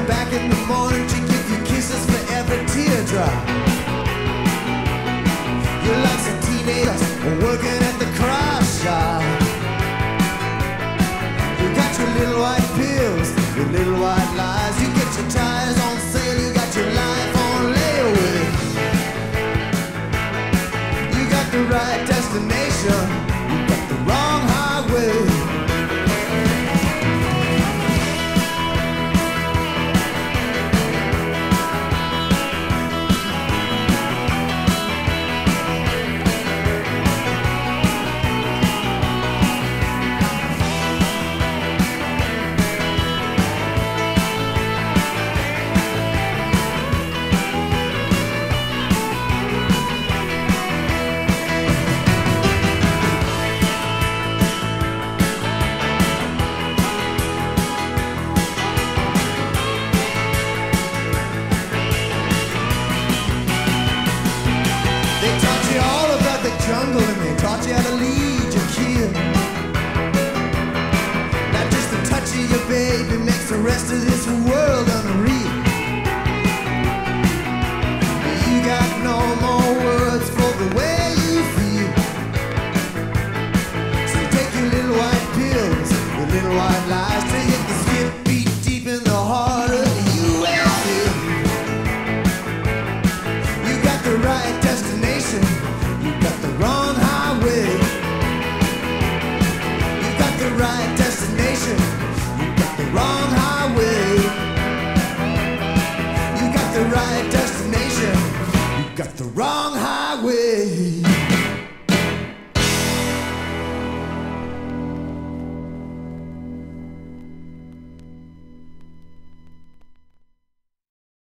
back in the morning to give you kisses for every teardrop. You're like some teenagers working at the cross shop. You got your little white pills, your little white lies. You get your tires on sale, you got your life on layaway. You got the right destination, you got the wrong highway. Jungle and they taught you how to lead your kid. Not just the touch of your baby makes the rest of this world unreal. You got no more words for the way you feel. So take your little white pills, your little white lies, till you can skip beat deep in the heart of the USA. You got the right destination, you got the wrong highway. You got the right destination, you got the wrong highway. You got the right destination, you got the wrong highway.